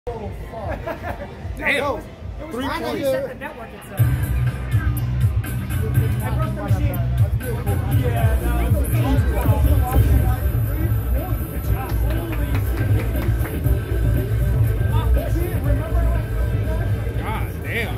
Damn. It was 3 fine. points. You set the network itself. I broke the machine. Yeah, no. God damn.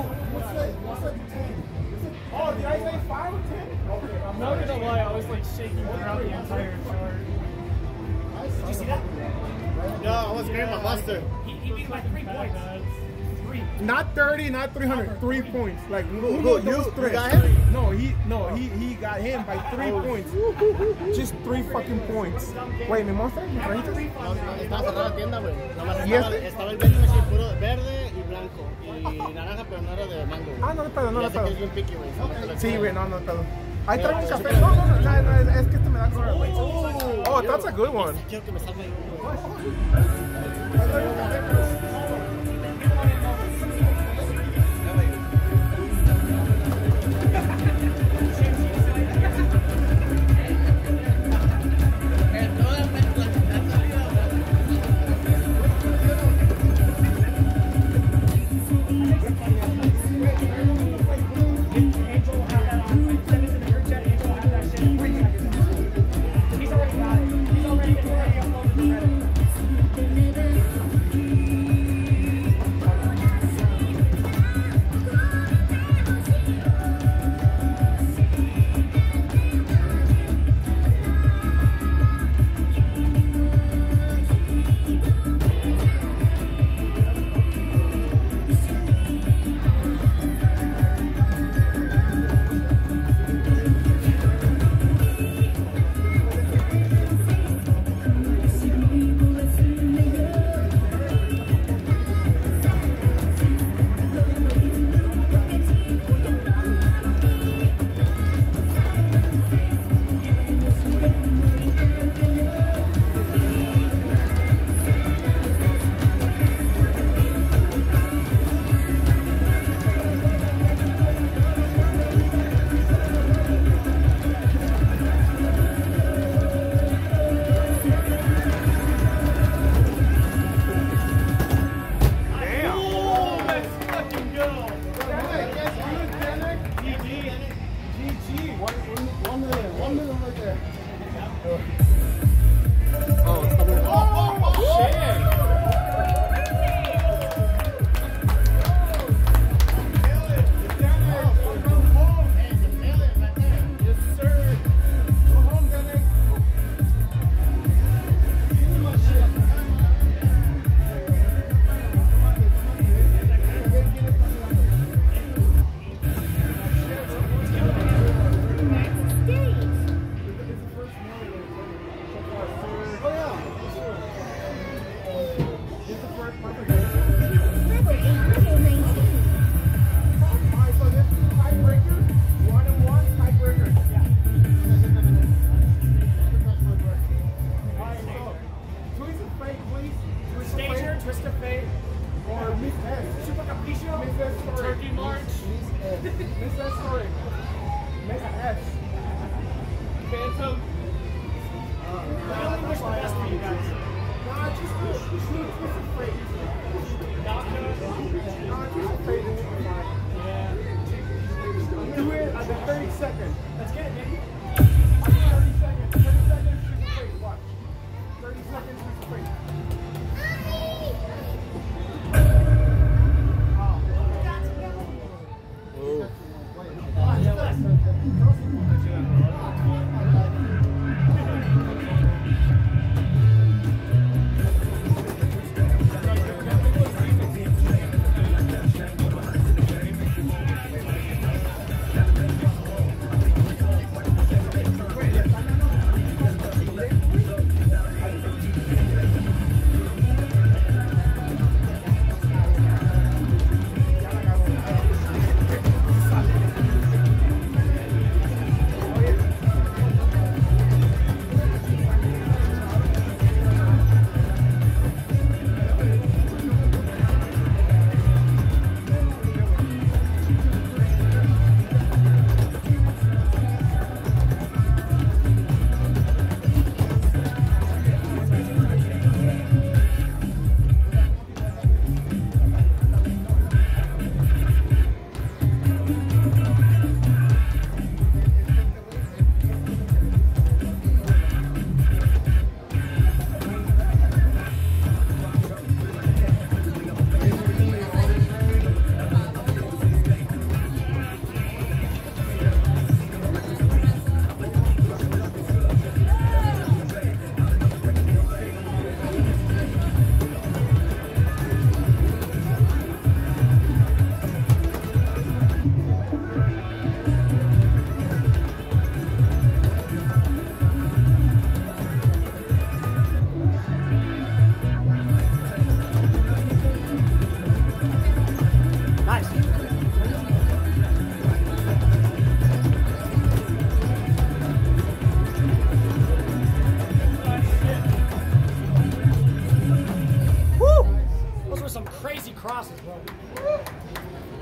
Oh, did I say 5 or 10? Okay, I'm not gonna lie, I was like shaking throughout the entire chart. Did you see that? No, I was getting my buster. He beat by 3 points. 3. Not 30, not 300, 3 points. Like You got him? No, he got him by 3 points. Just 3 fucking points. Wait, ¿me muestra? ¿Me trajiste? No, estaba cerrada la tienda, güey. Nomás ¿Y este? estaba el vending machine puro verde y blanco. Y naranja, pero no era de mango. Ah, no le pedo, no le Ya sé que pedo. es bien picky, güey. Sí, güey, no le pedo. Ahí traigo un café. No, es que este me da color. Oh, that's a good one. Quiero que me salga yo, güey. Twist of Fate, or Miss S. Super Capricio, Miss S. Turkey March, Miss S. Story, Miss S. Phantom. I only wish the best for you guys. Nah, just Twist of Fate. Not Twist of Fate. Yeah. Do it at the 30 seconds. Let's get it, baby. 30 seconds. 30 seconds, Twist of Fate. Watch. 30 seconds, Twist of Fate. crazy crosses, bro.